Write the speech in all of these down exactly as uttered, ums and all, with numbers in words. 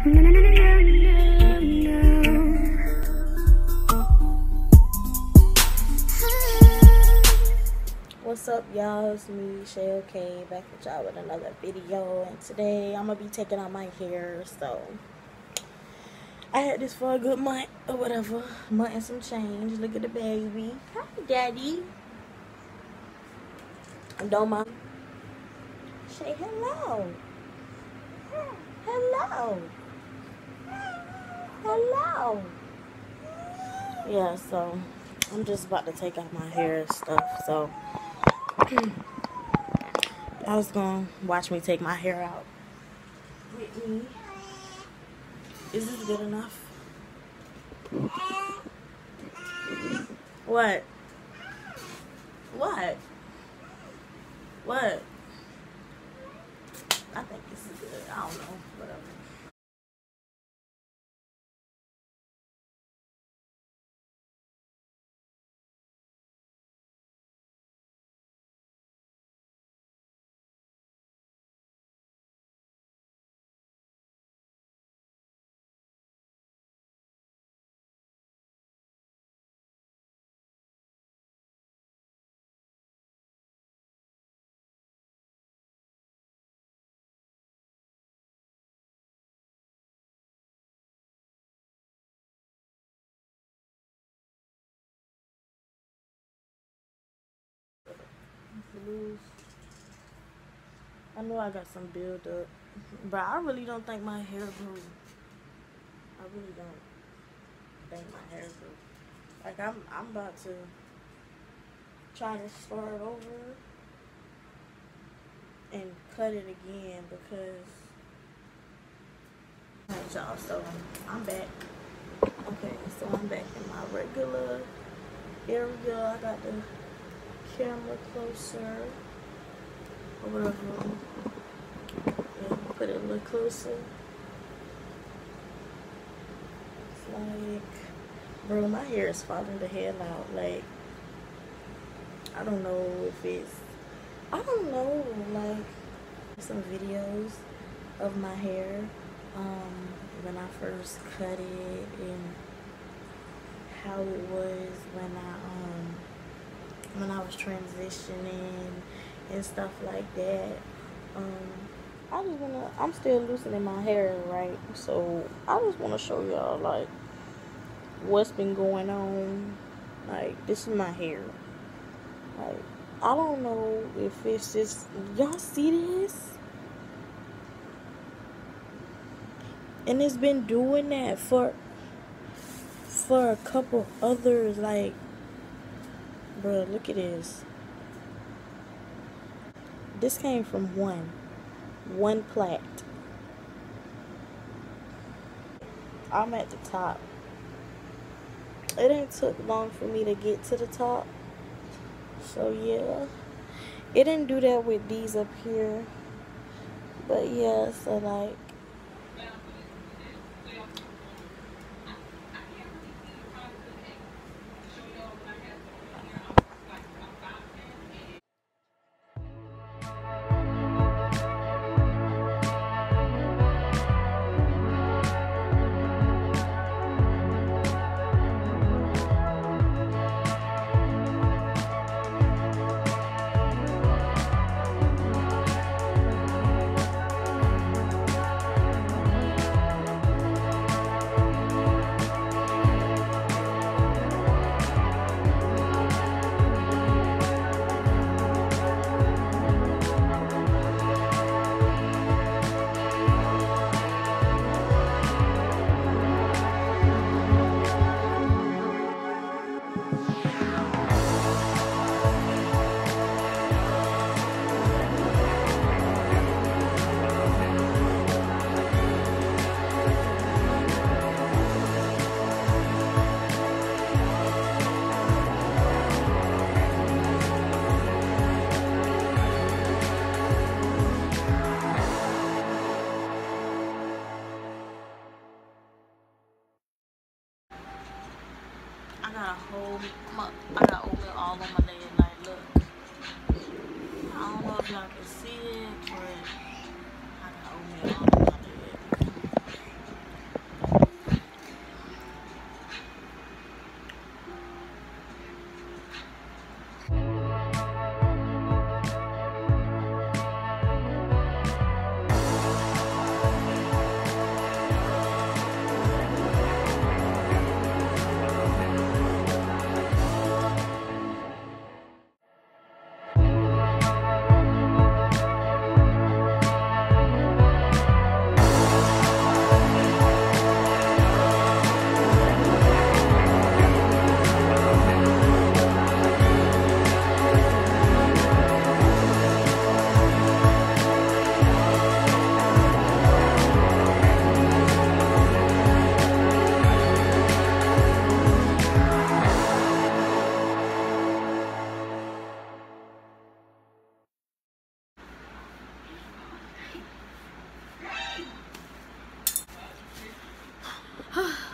What's up, y'all? It's me, Shay K, back with y'all with another video. And today I'm gonna be taking out my hair. So I had this for a good month or whatever, month and some change. Look at the baby. Hi, daddy. Don't mind. Say hello. Hello. Hello. Yeah, so I'm just about to take out my hair and stuff. So I was gonna watch me take my hair out with me. Is this good enough? What? What? What? I think this is good. I don't know. Whatever. Loose. I know I got some build up, but I really don't think my hair grew. I really don't think my hair grew. Like I'm, I'm about to try to start over and cut it again because. Alright, y'all. So I'm back. Okay, so I'm back in my regular area. I got the camera closer or whatever. Yeah, put it a little closer. It's like, bro, my hair is falling the hell out. Like, I don't know if it's, I don't know, like, some videos of my hair um, when I first cut it and how it was when I, um, when I was transitioning and stuff like that. Um, I just wanna, I'm still loosening my hair, right? So I just wanna show y'all like what's been going on. Like, this is my hair. Like, I don't know if it's just, y'all see this? And it's been doing that for, for a couple others, like, bro, look at this. This came from one. One plait. I'm at the top. It didn't took long for me to get to the top. So, yeah. It didn't do that with these up here. But, yeah, so, like, I got a whole, I got oatmeal all on my leg. Like, look. I don't know if y'all can see it, but I got oatmeal all on my leg.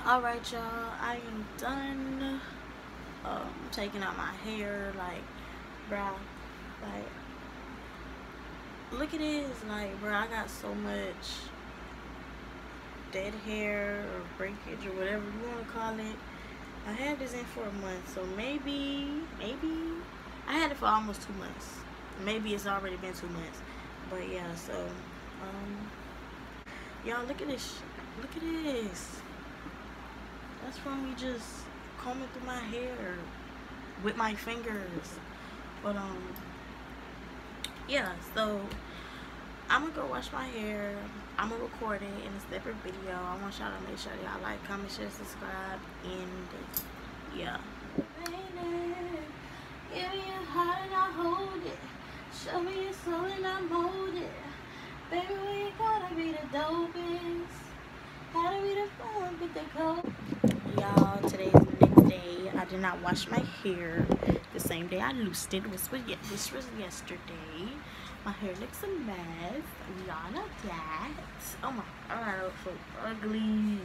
Alright, y'all, I am done um, taking out my hair. Like, bruh, like, look at this. Like, bruh, I got so much dead hair or breakage or whatever you want to call it. I had this in for a month, so maybe, maybe, I had it for almost two months. Maybe it's already been two months. But yeah, so, um, y'all, look at this. Look at this. That's from me just combing through my hair with my fingers. But, um, yeah, so, I'm gonna go wash my hair. I'm gonna record it in a separate video. I want y'all to make sure y'all like, comment, share, subscribe, and yeah. Baby, give me your heart and I hold it. Show me your soul and I mold it. Baby, we gotta be the dopest. Gotta be the fun with the cold. Y'all, today's the next day. I did not wash my hair the same day I loosed it. This was, this was yesterday. My hair looks a mess. We all know that. Oh my god, it looks so ugly.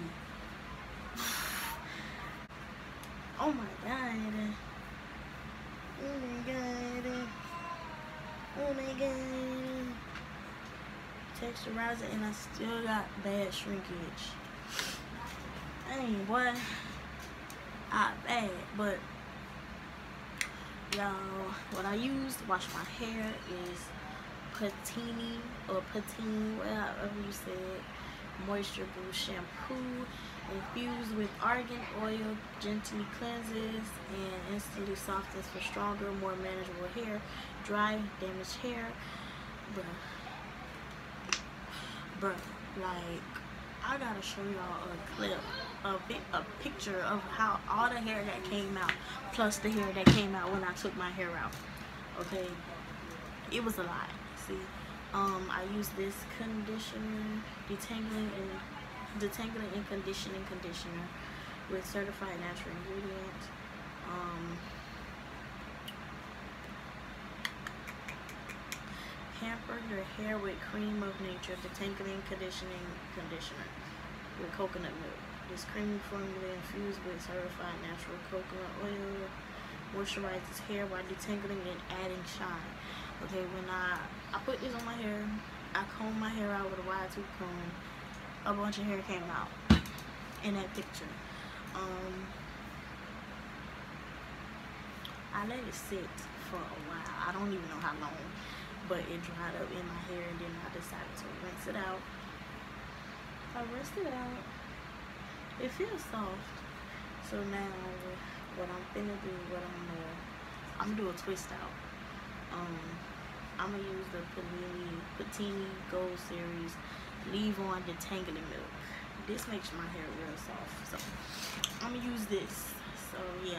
Oh my god. Oh my god. Oh my god. Texturizer, and I still got bad shrinkage. Dang, boy. Ah, bad. But, y'all, what I use to wash my hair is Patini or Patine, whatever you said, Moisture Boost shampoo infused with argan oil, gently cleanses and instantly softens for stronger, more manageable hair. Dry, damaged hair, bruh, bruh, like, I gotta show y'all a clip, a bit, a picture of how all the hair that came out, plus the hair that came out when I took my hair out. Okay, it was a lot. See, um, I use this conditioner, detangling and detangling and conditioning conditioner with certified natural ingredients. Um, pamper your hair with cream of nature, detangling conditioning conditioner with coconut milk. This creamy formula infused with certified natural coconut oil moisturizes hair while detangling and adding shine. Okay, when I I put this on my hair, I comb my hair out with a wide tooth comb. A bunch of hair came out in that picture. Um, I let it sit for a while. I don't even know how long, but it dried up in my hair, and then I decided to rinse it out. I rinsed it out. It feels soft. So now, what I'm finna do, what I'm gonna, I'm gonna do a twist out. Um, I'm gonna use the Patini, Patini Gold Series Leave On Detangling Milk. This makes my hair real soft, so I'm gonna use this. So yeah.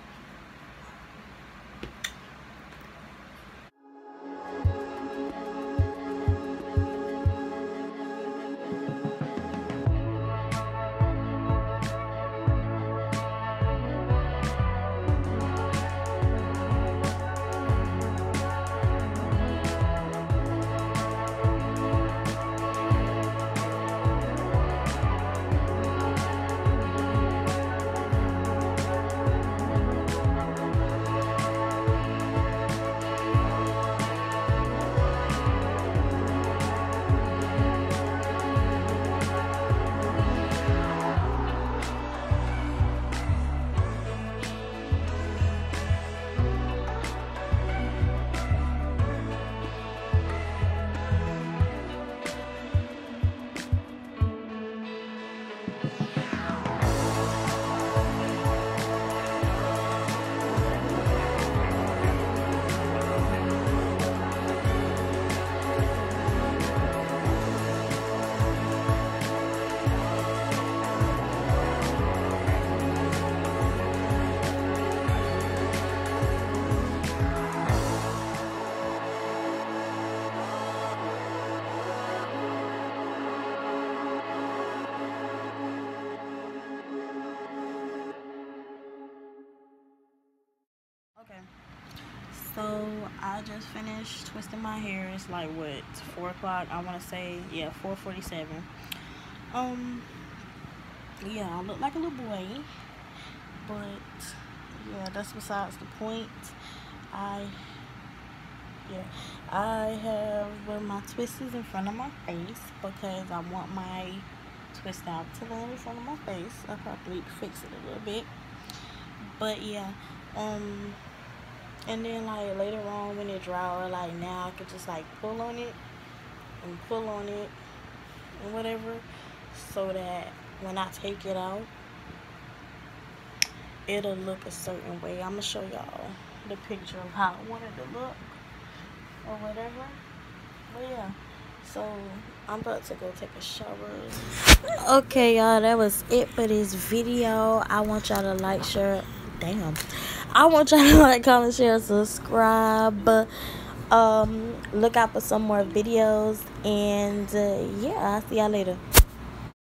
Okay, so I just finished twisting my hair. It's like what, four o'clock? I want to say, yeah, four forty-seven. Um, yeah, I look like a little boy. But yeah, that's besides the point. I yeah, I have well, my twisters in front of my face because I want my twist out to land in front of my face. I probably need to fix it a little bit. But yeah, um, and then like later on when it dry or like now I could just like pull on it and pull on it and whatever, so that when I take it out, it'll look a certain way. I'm gonna show y'all the picture of how I want it to look or whatever. But yeah, so I'm about to go take a shower. Okay, y'all, that was it for this video. I want y'all to like, share. Damn, I want y'all to like, comment, share, subscribe. Um, look out for some more videos, and uh, yeah, I'll see y'all later.